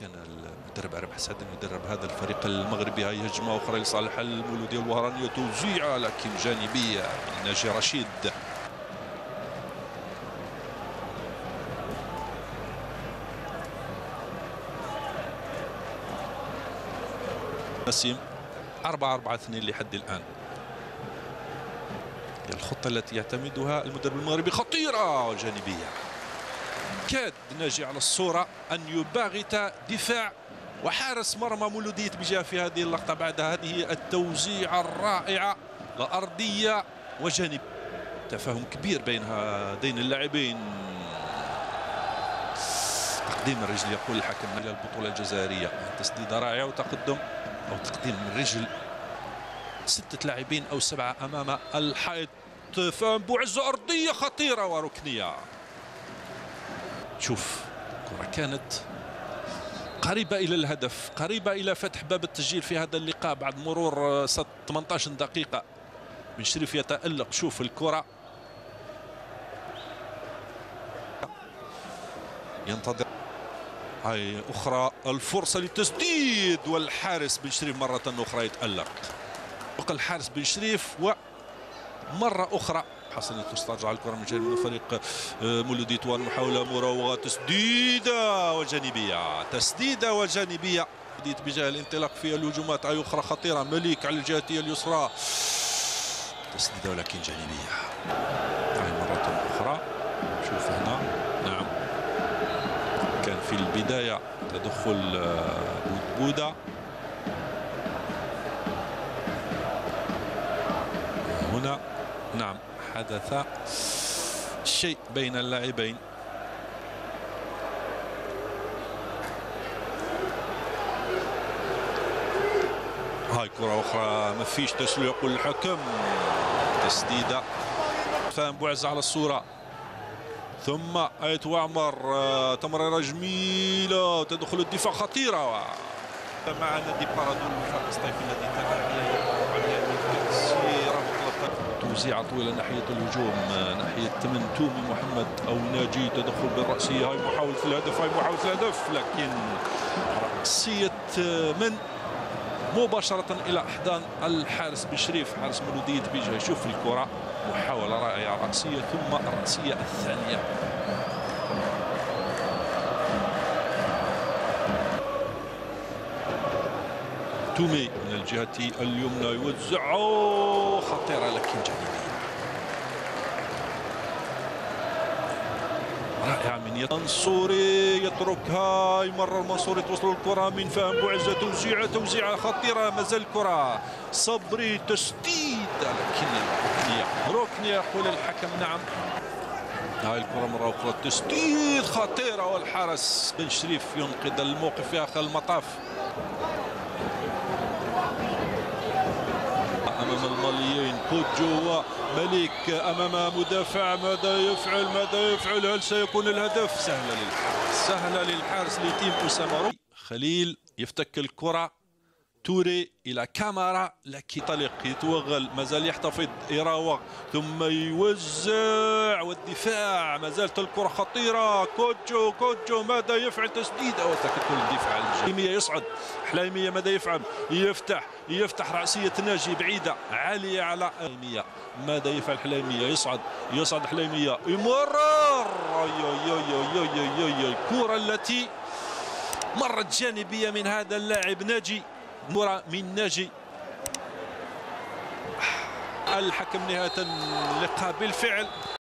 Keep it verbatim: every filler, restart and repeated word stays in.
كان المدرب عرب حسادن يدرب هذا الفريق المغربي. هاي هجمه اخرى لصالح المولوديه الوهرانيه، توزيعه لكن جانبيه من ناجي رشيد. نسيم أربعة أربعة اثنين لحد الآن. الخطة التي يعتمدها المدرب المغربي خطيرة وجانبية. كاد ناجي على الصورة أن يباغت دفاع وحارس مرمى مولودية بجاه في هذه اللقطة بعد هذه التوزيع الرائعة الأرضية وجانب. تفاهم كبير بين هذين اللاعبين. تقديم الرجل يقول الحكم إلى البطولة الجزائرية. تسديدة رائعة وتقدم أو تقديم من رجل ستة لاعبين أو سبعة أمام الحائط. فان بوعزة أرضية خطيرة وركنية. شوف الكرة كانت قريبة إلى الهدف، قريبة إلى فتح باب التسجيل في هذا اللقاء بعد مرور ثمانية عشر دقيقة. بن شريف يتألق. شوف الكرة ينتظر. هاي أخرى الفرصة للتسديد والحارس بن شريف مرة أخرى يتألق. الحارس بن شريف ومرة أخرى حسن تسترجع الكرة من جانب فريق مولودية وان. محاولة مراوغة، تسديدة وجانبية، تسديدة وجانبية بجاه الانطلاق في الهجومات. أي أخرى خطيرة، مليك على الجهتية اليسرى، تسديدة ولكن جانبية. هاي مرة أخرى. شوف هنا، نعم كان في البداية تدخل بودبودة. هنا نعم حدث شيء بين اللاعبين. هاي كرة أخرى ما فيش تسلل يقول الحكم. تسديدة. فان بوعزة على الصورة، ثم آية وعمر. تمريرة جميلة، تدخل الدفاع خطيرة مع نادي بارادو الوفاق الصيفي الذي تابع توزيعة طويلة ناحية الهجوم، ناحية من تومي محمد أو ناجي. تدخل بالرأسية. هاي محاولة الهدف، هاي محاولة الهدف، لكن رأسية من مباشرة إلى أحضان الحارس بن شريف حارس مولودية بجاه. شوف الكرة، محاولة رائعة رأسية ثم الرأسية الثانية. تومي من الجهة اليمنى يوزع، خطيرة لكن جانبية رائعة من منصوري. يتركها، يمرر منصوري، توصل الكرة من فهم بوعزة، توزيعة توزيعة خطيرة. مازال الكرة صبري، تسديد لكن ركنية ركنية يقول الحكم. نعم هاي الكرة مرة أخرى، تسديد خطيرة والحارس بن شريف ينقذ الموقف في آخر المطاف. أمام الماليين كوجو ومليك أمام مدافع. ماذا يفعل ماذا يفعل هل سيكون الهدف؟ سهلة للحارس، سهلة للحارس لتيم أسامة. خليل يفتك الكرة، توري إلى كامارا لكن طلق يتوغل، مازال يحتفظ يراوغ ثم يوزع والدفاع. ما زالت الكرة خطيرة. كوجو كوجو ماذا يفعل؟ تسديدة وتكتل الدفاع. حليمية يصعد. حليمية ماذا يفعل؟ يفتح يفتح رأسية ناجي بعيدة عالية على حليمية. ماذا يفعل حليمية؟ يصعد يصعد حليمية، يمرر. الكرة التي مرت جانبية من هذا اللاعب ناجي. مرة من ناجي. الحكم نهاية اللقاء بالفعل